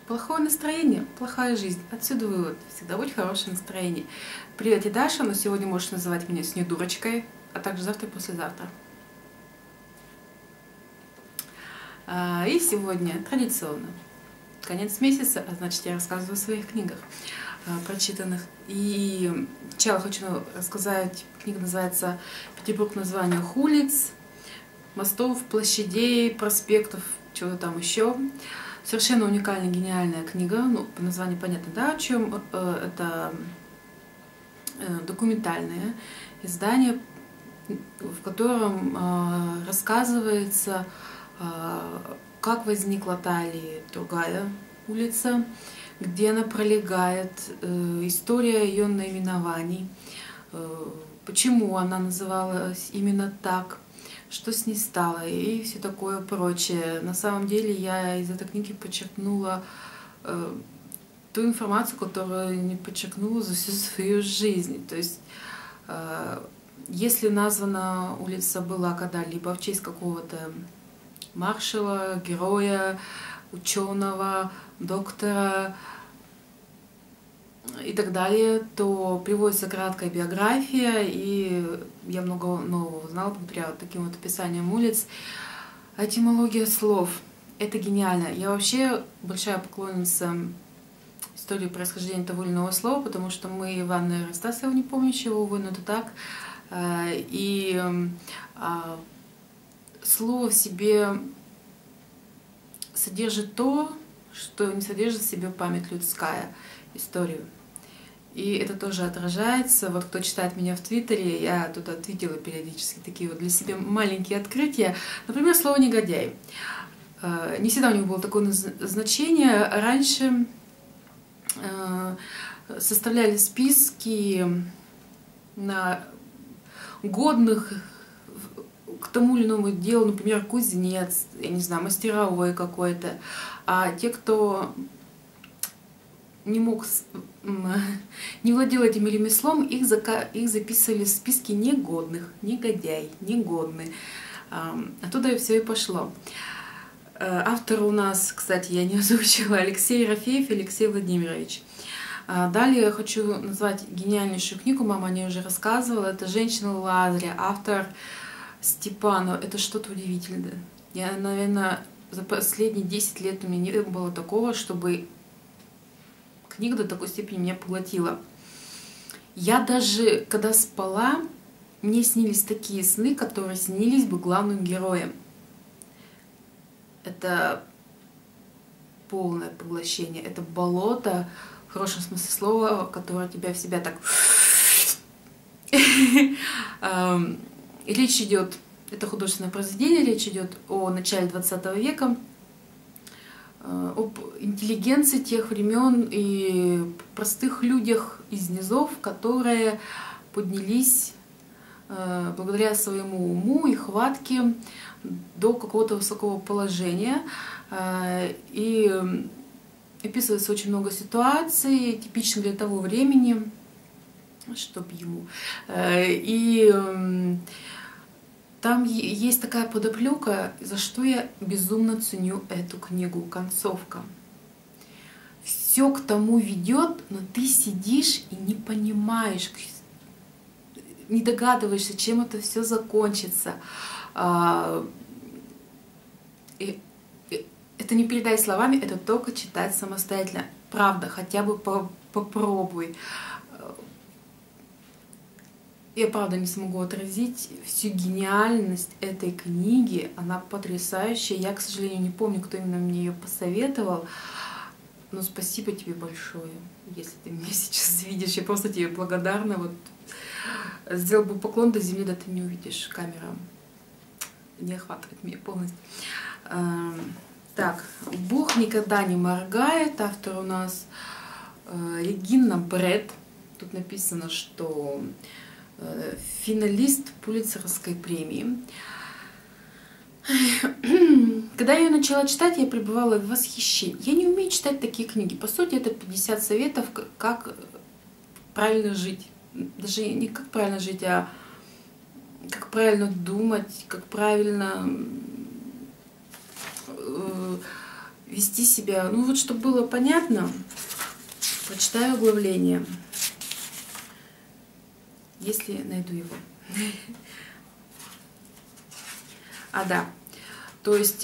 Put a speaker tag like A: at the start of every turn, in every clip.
A: Плохое настроение, плохая жизнь. Отсюда вывод. Всегда будь в хорошем настроении. Привет, я Даша, но сегодня можешь называть меня Снегурочкой, а также завтра и послезавтра. И сегодня традиционно конец месяца, а значит я рассказываю о своих книгах прочитанных. И сначала хочу рассказать, книга называется «Петербург в названиях улиц, мостов, площадей, проспектов, чего-то там еще». Совершенно уникальная, гениальная книга. Ну, по названию понятно, да, о чем. Это документальное издание, в котором рассказывается, как возникла та или другая улица, где она пролегает, история ее наименований, почему она называлась именно так, что с ней стало и все такое прочее. На самом деле я из этой книги подчеркнула ту информацию, которую не подчеркнула за всю свою жизнь. То есть, если названа улица была когда-либо в честь какого-то маршала, героя, ученого, доктора и так далее, то приводится краткая биография, и я много нового узнала благодаря вот таким вот описаниям улиц. Этимология слов — это гениально. Я вообще большая поклонница истории происхождения того или иного слова, потому что мы Иван и Растасова не помнящего, увы, но это так. И слово в себе содержит то, что не содержит в себе память людская, историю. И это тоже отражается. Вот кто читает меня в Твиттере, я туда твитила периодически такие вот для себя маленькие открытия. Например, слово «негодяй». Не всегда у него было такое значение. Раньше составляли списки на годных к тому или иному делу, например, кузнец, я не знаю, мастеровой какой-то. А те, кто не владел этим ремеслом, их записывали в списки негодных, негодяй, негодный. Оттуда все и пошло. Автор у нас, кстати, я не озвучила, Алексей Ерофеев, Алексей Владимирович. Далее я хочу назвать гениальнейшую книгу, мама о ней уже рассказывала. Это «Женщина Лазаря», автор Степанов. Это что-то удивительное. Я, наверное, за последние 10 лет у меня не было такого, чтобы книга до такой степени меня поглотила. Я даже, когда спала, мне снились такие сны, которые снились бы главным героям. Это полное поглощение, это болото, в хорошем смысле слова, которое тебя в себя так... Речь идет, это художественное произведение, речь идет о начале 20 века, об интеллигенции тех времен и простых людях из низов, которые поднялись благодаря своему уму и хватке до какого-то высокого положения. И описывается очень много ситуаций, типичных для того времени, чтоб ему. И там есть такая подоплека, за что я безумно ценю эту книгу, концовка. Все к тому ведет, но ты сидишь и не понимаешь, не догадываешься, чем это все закончится. Это не передать словами, это только читать самостоятельно. Правда, хотя бы попробуй. Я, правда, не смогу отразить всю гениальность этой книги. Она потрясающая. Я, к сожалению, не помню, кто именно мне ее посоветовал. Но спасибо тебе большое, если ты меня сейчас видишь. Я просто тебе благодарна. Вот сделал бы поклон до земли, да ты не увидишь. Камера не охватывает меня полностью. Так, «Бог никогда не моргает». Автор у нас Регина Бретт. Тут написано, что финалист Пулитцеровской премии. Когда я ее начала читать, я пребывала в восхищении. Я не умею читать такие книги. По сути, это 50 советов, как правильно жить. Даже не как правильно жить, а как правильно думать, как правильно вести себя, ну вот чтобы было понятно, прочитаю оглавление, если найду его. А, да. То есть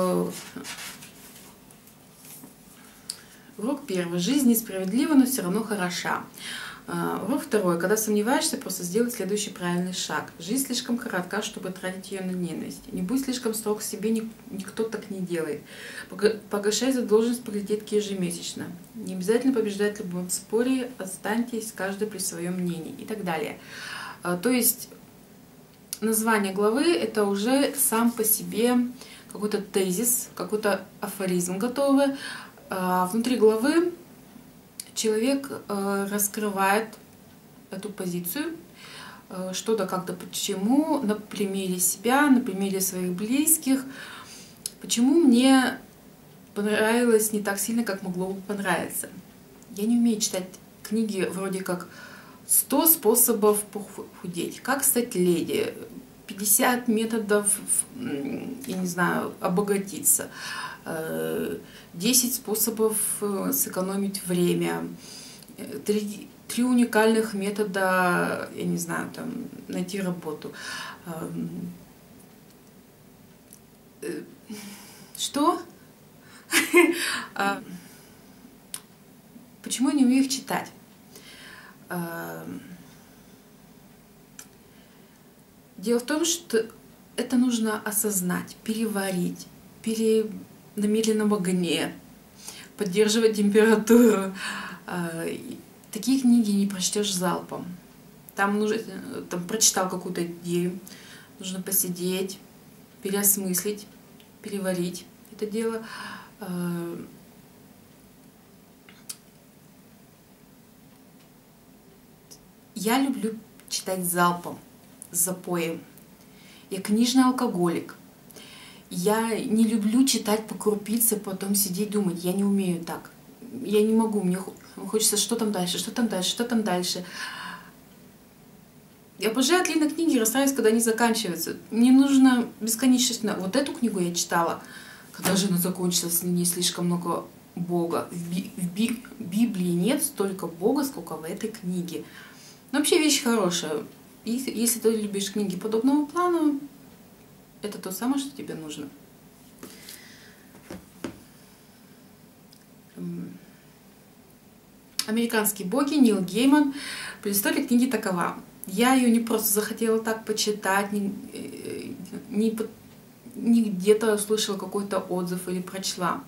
A: урок первый. Жизнь несправедлива, но все равно хороша. Урок второй. Когда сомневаешься, просто сделай следующий правильный шаг. Жизнь слишком коротка, чтобы тратить ее на ненависть. Не будь слишком строг к себе, никто так не делает. Погашай задолженность по кредитке ежемесячно. Не обязательно побеждать в любом споре, останьтесь каждый при своем мнении и так далее. То есть название главы — это уже сам по себе какой-то тезис, какой-то афоризм готовый. Внутри главы человек раскрывает эту позицию, что да как да почему, на примере себя, на примере своих близких, почему мне понравилось не так сильно, как могло бы понравиться. Я не умею читать книги вроде как 100 способов похудеть, как стать леди, 50 методов, я не знаю, обогатиться, 10 способов сэкономить время, 3 уникальных метода, я не знаю, там, найти работу. Что? Почему я не умею их читать? Дело в том, что это нужно осознать, переварить, на медленном огне, поддерживать температуру. Такие книги не прочтешь залпом. Там прочитал какую-то идею, нужно посидеть, переосмыслить, переварить это дело. Я люблю читать залпом, с запоем. Я книжный алкоголик. Я не люблю читать по крупице, потом сидеть думать. Я не умею так. Я не могу. Мне хочется, что там дальше, что там дальше, что там дальше. Я обожаю длинные книги, расстраиваюсь, когда они заканчиваются. Мне нужно бесконечно. Вот эту книгу я читала, когда же она закончилась, в ней слишком много Бога. В Библии нет столько Бога, сколько в этой книге. Но вообще вещь хорошая. Если ты любишь книги подобного плана, это то самое, что тебе нужно. «Американские боги», Нил Гейман. Предыстория книги такова. Я ее не просто захотела так почитать, не где-то услышала какой-то отзыв или прочла.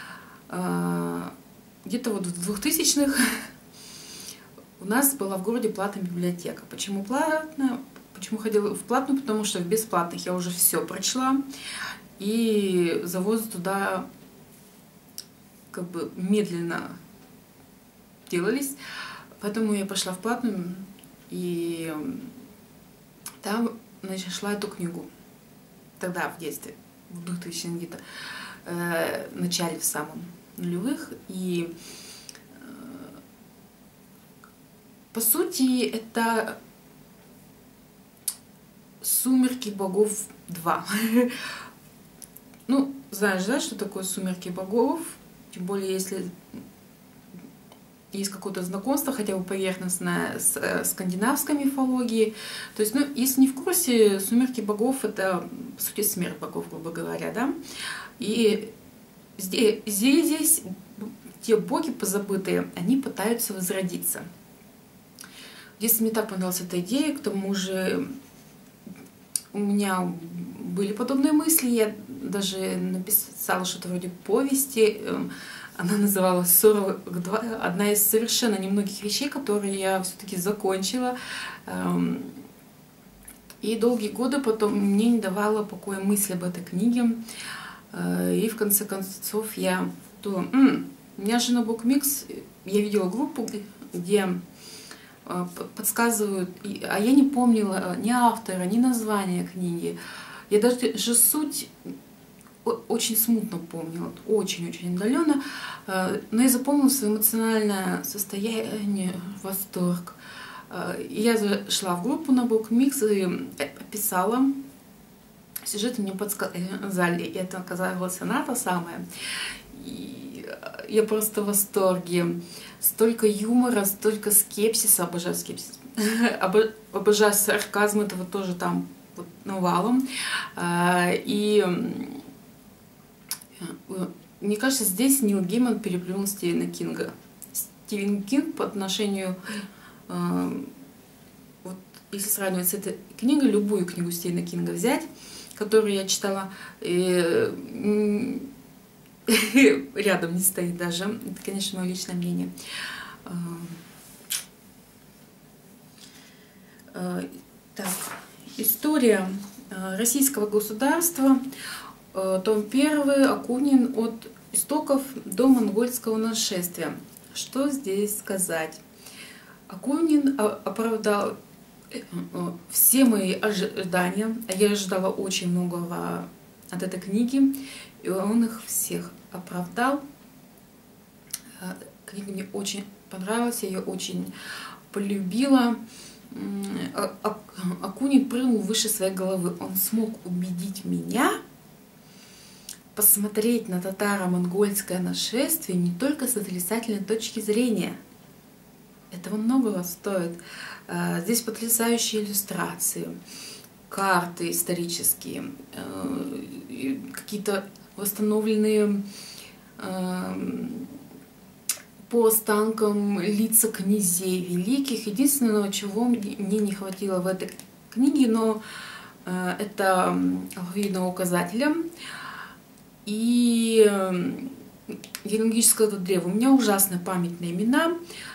A: Где-то вот в 2000-х у нас была в городе платная библиотека. Почему платная? Почему ходила в платную? Потому что в бесплатных я уже все прочла. И завозы туда как бы медленно делались. Поэтому я пошла в платную. И там нашла эту книгу. Тогда, в детстве, в 2000 где-то, в начале, в самом нулевых. И по сути, это «Сумерки богов 2». Ну, знаешь, да, что такое «Сумерки богов»? Тем более, если есть какое-то знакомство, хотя бы поверхностное, с скандинавской мифологией. То есть, ну, если не в курсе, «Сумерки богов» — это, по сути, смерть богов, грубо говоря, да? И здесь те боги позабытые, они пытаются возродиться. В детстве мне так понравилась эта идея, к тому же у меня были подобные мысли, я даже написала что-то вроде повести, она называлась «42», одна из совершенно немногих вещей, которые я все-таки закончила. И долгие годы потом мне не давала покоя мысль об этой книге. И в конце концов я думала, у меня же на BookMix, я видела группу, где подсказывают, а я не помнила ни автора, ни названия книги. Я даже суть очень смутно помнила, очень-очень отдаленно, но я запомнила свое эмоциональное состояние, восторг. Я зашла в группу на BookMix и описала сюжет, мне подсказали, и это оказалась она та самая. и я просто в восторге. Столько юмора, столько скепсиса, обожаю скепсис, обожаю сарказм, этого тоже там вот навалом. И мне кажется, здесь Нил Гейман переплюнул Стивена Кинга. Стивен Кинг по отношению, вот если сравнивать с этой книгой, любую книгу Стивена Кинга взять, которую я читала, рядом не стоит даже. Это, конечно, мое личное мнение. Так, история российского государства, том 1, Акунин от истоков до монгольского нашествия. Что здесь сказать? Акунин оправдал все мои ожидания. Я ожидала очень многого от этой книги, и он их всех оправдал. Книга мне очень понравилась, я ее очень полюбила. Акунин прыгнул выше своей головы. Он смог убедить меня посмотреть на татаро-монгольское нашествие не только с отрицательной точки зрения. Этого многого стоит. Здесь потрясающие иллюстрации, карты исторические, какие-то восстановленные по останкам лица князей великих. Единственного, чего мне не хватило в этой книге, но это алфавитного указателя и генеалогического древа. У меня ужасная память на имена.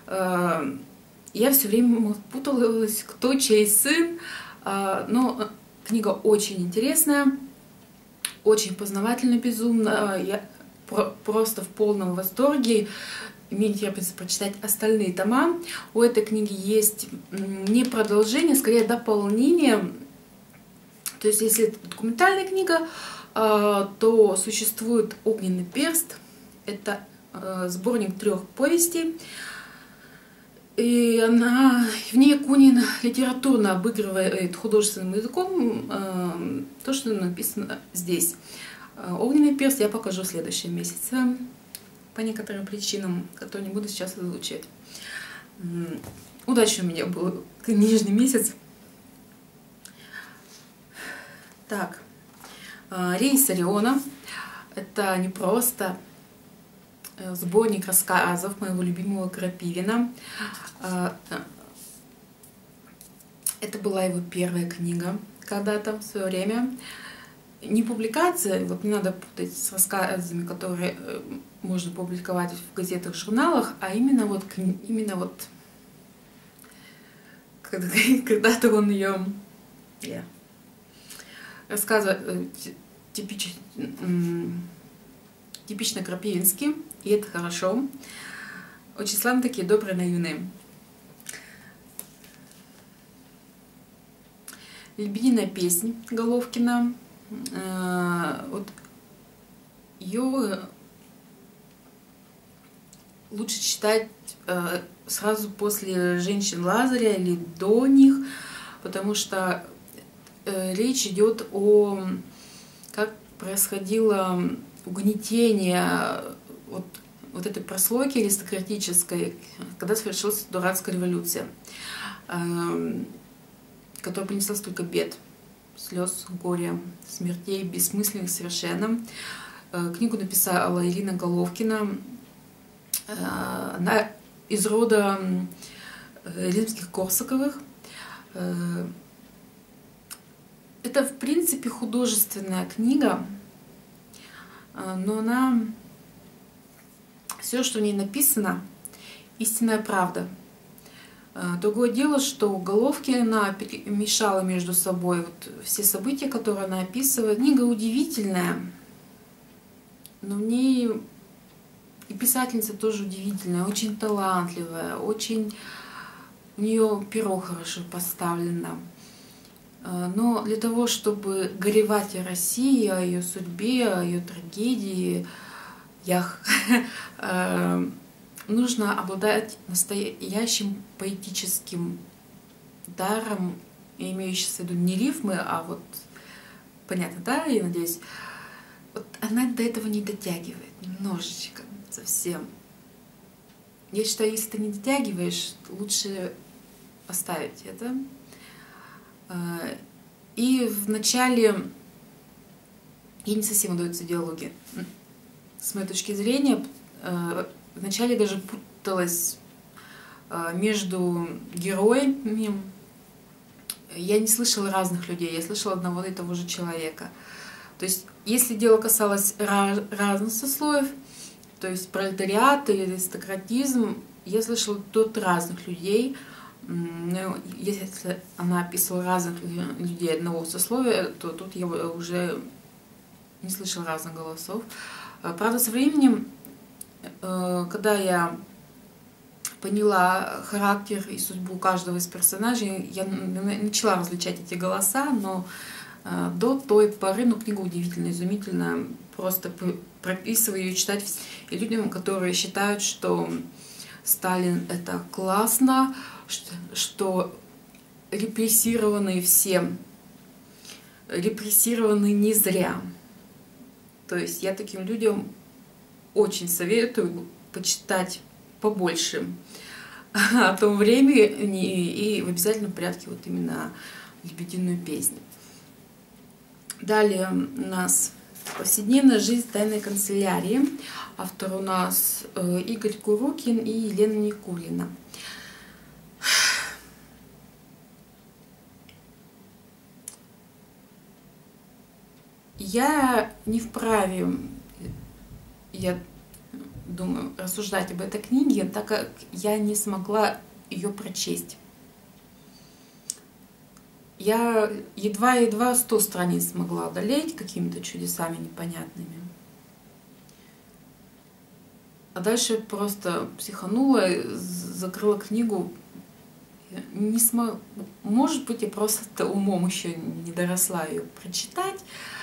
A: Я все время путалась, кто чей сын. Но книга очень интересная, очень познавательная, безумно. Я просто в полном восторге. Мне терпится прочитать остальные тома. У этой книги есть не продолжение, скорее дополнение. То есть, если это документальная книга, то существует «Огненный перст». Это сборник 3 повестей. И в ней Акунин литературно обыгрывает художественным языком то, что написано здесь. «Огненный перст» я покажу в следующем месяце по некоторым причинам, которые не буду сейчас озвучивать. Удачный у меня был книжный месяц. Так, «Рейс Ориона» — это не просто сборник рассказов моего любимого Крапивина. Это была его первая книга когда-то, в свое время. Не публикация, вот не надо путать с рассказами, которые можно публиковать в газетах, журналах, а именно вот когда-то он ее рассказывает типично крапивинский, и это хорошо. Очень славные такие, добрые, наивные. «Лебединая песнь» Головкина. Вот ее лучше читать сразу после «Женщин Лазаря» или до них, потому что речь идет о как происходило угнетение вот этой прослойки аристократической, когда совершилась дурацкая революция, которая принесла столько бед, слез, горя, смертей, бессмысленных совершенно. Книгу написала Ирина Головкина. Она из рода Римских-Корсаковых. Это, в принципе, художественная книга, но она, все, что в ней написано, истинная правда. Другое дело, что Головкина перемешала между собой вот все события, которые она описывает. Книга удивительная, но в ней и писательница тоже удивительная, очень талантливая, очень у нее перо хорошо поставлено. Но для того, чтобы горевать о России, о ее судьбе, о ее трагедии, нужно обладать настоящим поэтическим даром, имеющим в виду не рифмы, а вот, понятно, да, я надеюсь, вот она до этого не дотягивает немножечко, совсем. Я считаю, если ты не дотягиваешь, лучше оставить это. И в начале ей не совсем удаются диалоги. С моей точки зрения, вначале даже путалась между героями. Я не слышала разных людей, я слышала одного и того же человека. То есть, если дело касалось разных сословий, то есть пролетариат или аристократизм, я слышала тут разных людей. Но если она описывала разных людей одного сословия, то тут я уже не слышала разных голосов. Правда, со временем, когда я поняла характер и судьбу каждого из персонажей, я начала различать эти голоса, но до той поры, книга удивительно, изумительно, просто прописываю ее, читать и людям, которые считают, что Сталин — это классно, что репрессированные все, репрессированы не зря. То есть я таким людям очень советую почитать побольше о том времени и в обязательном порядке вот именно «Лебединую песню». Далее у нас «Повседневная жизнь тайной канцелярии». Автор у нас Игорь Курукин и Елена Никулина. Я не вправе, я думаю, рассуждать об этой книге, так как я не смогла ее прочесть. Я едва-едва 100 страниц смогла одолеть какими-то чудесами непонятными. А дальше просто психанула, закрыла книгу. Не смог... Может быть, я просто умом еще не доросла ее прочитать.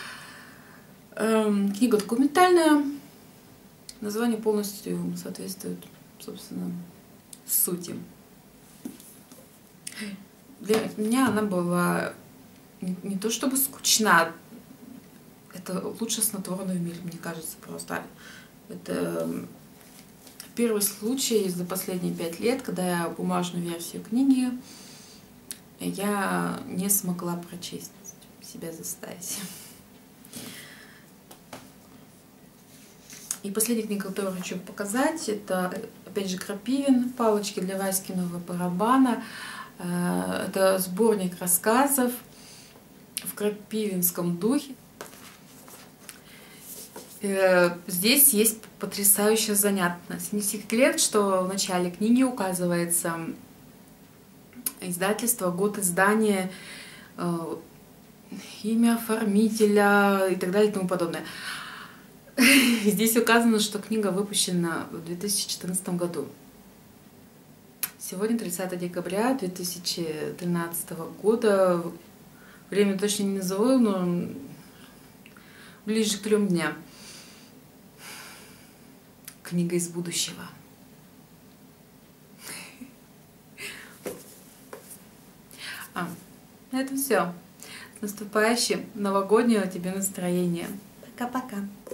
A: Книга документальная. Название полностью соответствует, собственно, сути. Для меня она была не то чтобы скучна, это лучше снотворное в мире, мне кажется, просто. Это первый случай за последние 5 лет, когда я бумажную версию книги я не смогла прочесть, себя заставить. И последняя книга, которую хочу показать, это, опять же, Крапивин «Палочки для Васькиного барабана». Это сборник рассказов в крапивинском духе. Здесь есть потрясающая занятность. Не секрет, что в начале книги указывается издательство, год издания, имя оформителя и так далее и тому подобное. Здесь указано, что книга выпущена в 2014 году. Сегодня 30 декабря 2013 года. Время точно не назову, но ближе к 3 дням. Книга из будущего. На этом все. С наступающим новогоднего тебе настроения. Пока-пока.